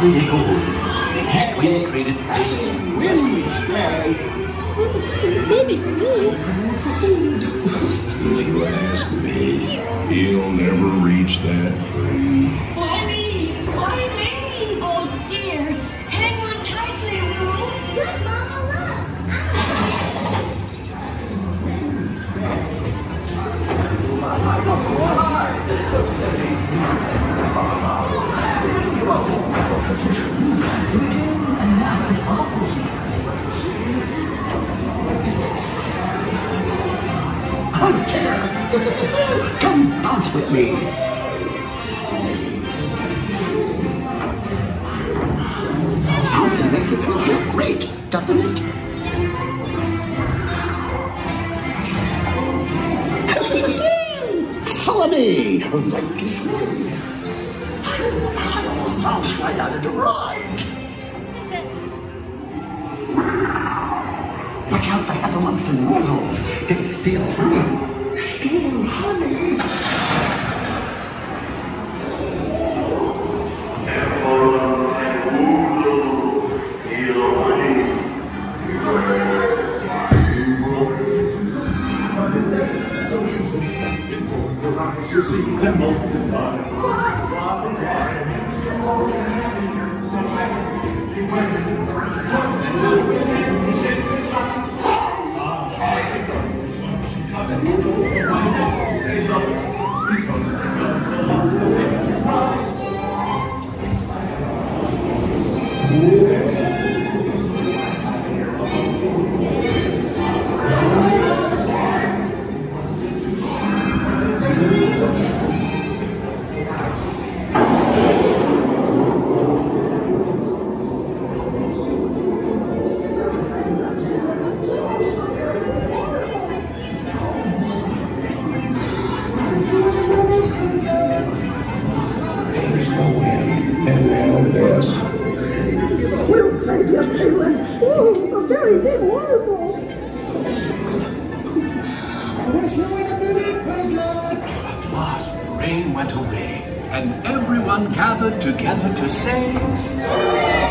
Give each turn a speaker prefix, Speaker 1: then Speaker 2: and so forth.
Speaker 1: every neighborhood. The East Wind traded places with the West Wind.
Speaker 2: Maybe for me.
Speaker 3: If you ask me, he'll never reach that tree.
Speaker 4: Why me? Why me? Oh dear. Hang on tightly, Roo.
Speaker 2: Look, Mama, look.
Speaker 5: Hunter, come out with me. Something makes you feel just great, doesn't it? Follow me. Right this way. I'll bounce right out of the ride. Watch out for other monster mortals. They steal honey. Steal honey.
Speaker 3: You're seeing them multiply.
Speaker 2: A very big waterfall.
Speaker 5: With you in a minute, Piglet.
Speaker 1: At last, the rain went away, and everyone gathered together to say,